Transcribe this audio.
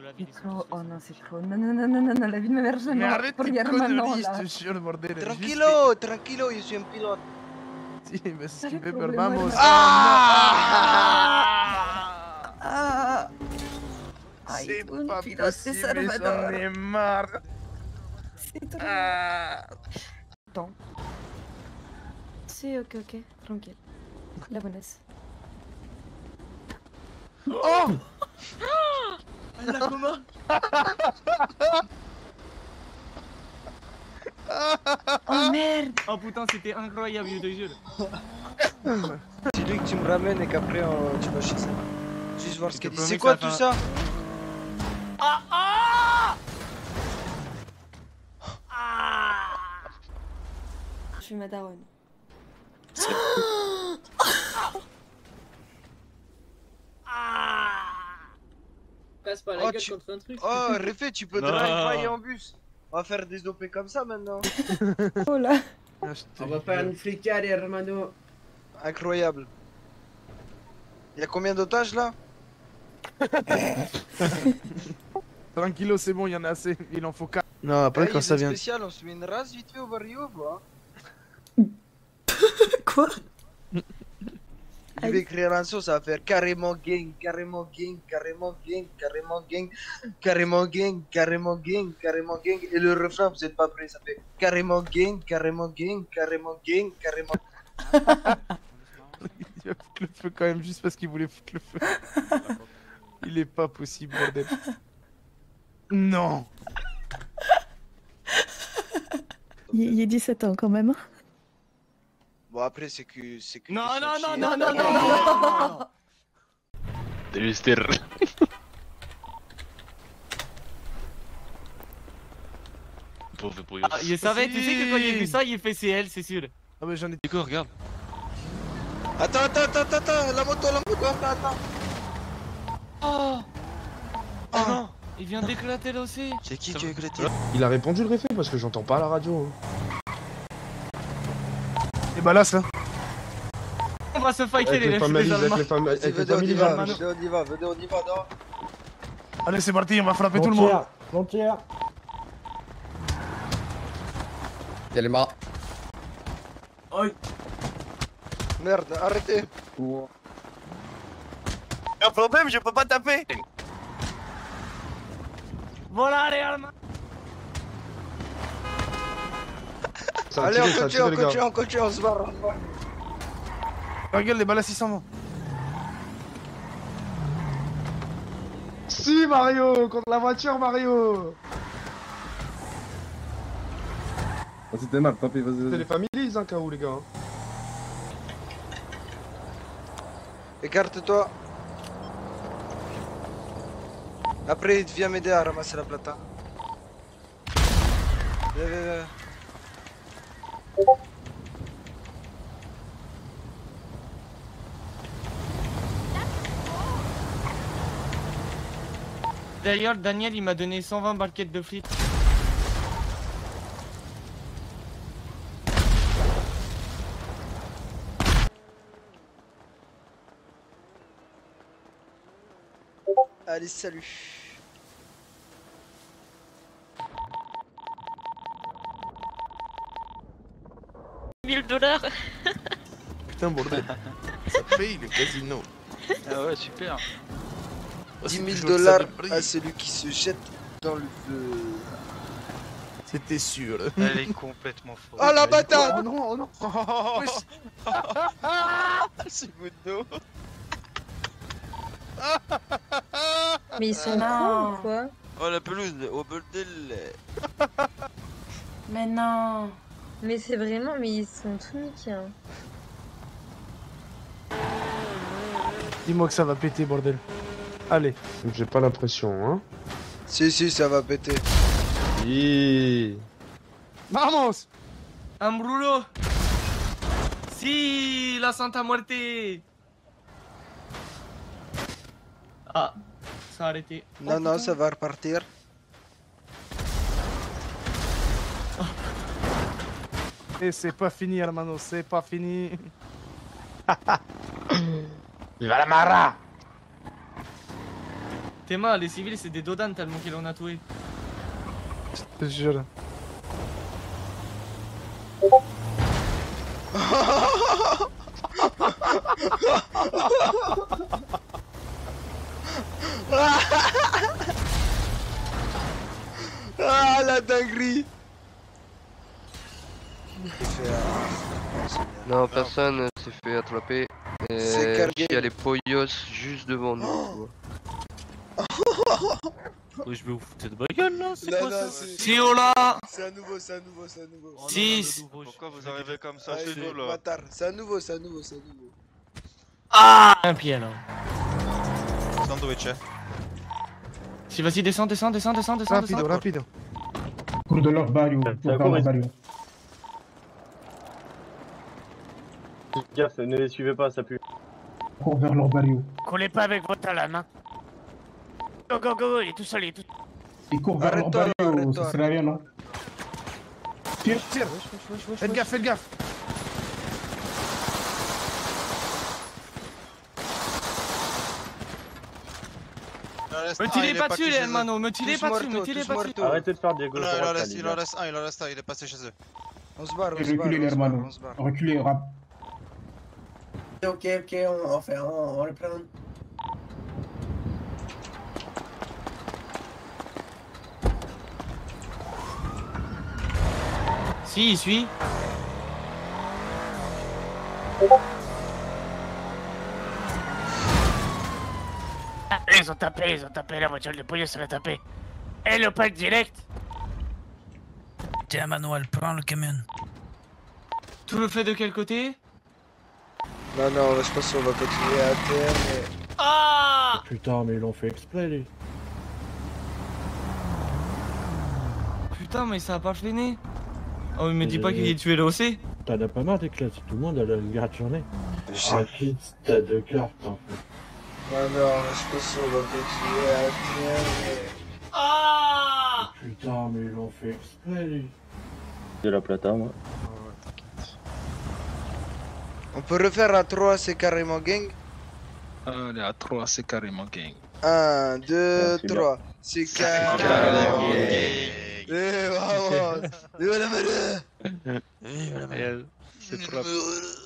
la vie. Oh non, c'est trop. Non, non, non, non, non, non, la vie de ma mère, je Mais non. arrête tes conneries, je te jure, bordel. Tranquilo, tranquilo, yo soy un pilote. Sí, me Dale, esquivé, pero problema, vamos. Ah! Ay, C'est un pas pilote de possible, j'en Salvador. ai marre. C'est trop. Ah. Attends. C'est ok, tranquille. La bonesse. Oh! La coma. Oh merde! Oh putain, c'était incroyable, je te jure. C'est lui que tu me ramènes et qu'après tu vas chez ça. Juste voir ce qu'elle dit. C'est promets quoi que ça tout va. ça? Je suis ma daronne. Casse pas la Oh, gueule tu- contre un truc. Oh, Réfé, tu peux Non. drive-by en bus. On va faire des OP comme ça maintenant. Oh là! Ah, je te On va jure. faire une flicade, hermano. Incroyable. Il y a combien d'otages là? Tranquillo, c'est bon, il y en a assez. Il en faut 4. Non, après quand ça vient. Spécial, on se met une race vite fait au barrio, quoi. Quoi? Je vais écrire un son, ça va faire carrément gang, carrément gang, carrément gang, carrément gang, carrément gang, carrément gang, carrément gang. Et le refrain, vous êtes pas prêts, ça fait carrément gang, carrément gang, carrément gang, carrément. Il va foutre le feu quand même, juste parce qu'il voulait foutre le feu. Il est pas possible, bordel. Non! Il est 17 ans quand même. Bon, après, c'est que. Non, non, non, sorti- non, non, non, non. Delister. Pauvre pour Ah, je savais, tu sais que quand il a vu ça, il fait CL, c'est sûr. Ah, mais j'en ai. Nico, regarde. Attends, la moto, attends. Oh, Oh non! il vient d'éclater là aussi. C'est qui Ça qui a va. éclaté? Il a répondu le réfé parce que j'entends pas à la radio. Et bah là, ça. On va se fighter les Avec les familles, Allemands. avec les familles, avec les Venez, on y familles. va, là. venez, on y va, non? Allez, c'est parti, on va frapper tout le monde. Frontière. Il y a les mains. Merde, arrêtez! Un problème, je peux pas taper. Voilà les Allemands. Ça a Allez, tiré, ça a tiré, les gars. on continue, on se barre. Regarde les balles à 600 vont. Si, Mario, contre la voiture, Mario. Vas-y, démarre, tant pis, vas-y, C'est les vas-y. familles, hein, KO, les gars. Écarte-toi. Après, viens m'aider à ramasser la plata. Viens. D'ailleurs, Daniel, il m'a donné 120 barquettes de frites. Allez, salut. $1000. Putain, bordel. Ça paye le casino. Ah ouais, super. 10 000 toujours ça de $ prix. à celui qui se jette dans le feu. C'était sûr. Elle est complètement folle. Oh la patate! Oh non, oh non. C'est votre dos. Mais ils sont Non. cons ou quoi? Oh la pelouse, au bordel. Mais non! Mais c'est vraiment, mais ils sont tout niqués. Hein. Dis-moi que ça va péter, bordel. Allez. J'ai pas l'impression, hein. Si, ça va péter. Si. Vamos. Un brûlot. Si, la Santa Muerte. Ah, ça a arrêté. Non, ça va repartir. Et c'est pas fini, hermano, c'est pas fini. Viva la Mara. Théma, les civils c'est des dodanes tellement qu'ils en a tué. Je te jure. Ah la dinguerie. Non, personne s'est fait attraper. C'est cargué. Il y a les Poyos juste devant nous. Ouais, je vais vous foutre de ma gueule là, c'est quoi ça? Si oh là. C'est un nouveau, c'est un nouveau, c'est un nouveau. 6. Pourquoi vous arrivez comme ça Ah, chez il nous est là? bâtard. C'est un nouveau, c'est un nouveau, c'est un nouveau. Ah, un pied alors. Sandwich, hein. Si vas-y descends. Rapido, rapido. Cours de leur barrio. Cours de leur barrio. Gaffe, ne les suivez pas, ça pue. Cours vers leur barrio. Coulez pas avec votre lame hein. Go, il est tout seul, il est tout seul. Ils courent vers leur Arrête-toi, barrio, arrête-toi. ça serait rien, non? Tire. Tire. Faites gaffe, faites gaffe. Me tirez pas dessus les hermanos, me tirez pas dessus, Arrêtez de faire Diego. Il en reste un, il est passé chez eux. On se barre, on se barre, Reculez, les on se barre, hermanos. on se barre. Reculez, rap. Ok, on le prend. Si, il suit. Ils ont tapé, la voiture de police se l'a tapé. Et le pack direct. Tiens, Manuel, prends le camion. Tout le fait de quel côté? Non, non, je pense qu'on va continuer à terre, mais... Ah! Putain, mais ils l'ont fait exprès, les. Putain, mais ça a pas freiné. Oh, il me dit pas qu'il est tué le OC. T'en as pas marre des classes, tout le monde a la gratte journée. Je- T'as de cartes, en fait. Non, non, je pense qu'on va continuer à terre, mais... Ah! Putain, mais ils l'ont fait exprès, les. De la plata, moi. On peut refaire à 3, c'est carrément gang. Allez, à 3, c'est carrément gang. 1, 2, c'est 3, c'est carrément gang. Eh, vamos! ¡Viva la marea! C'est trop.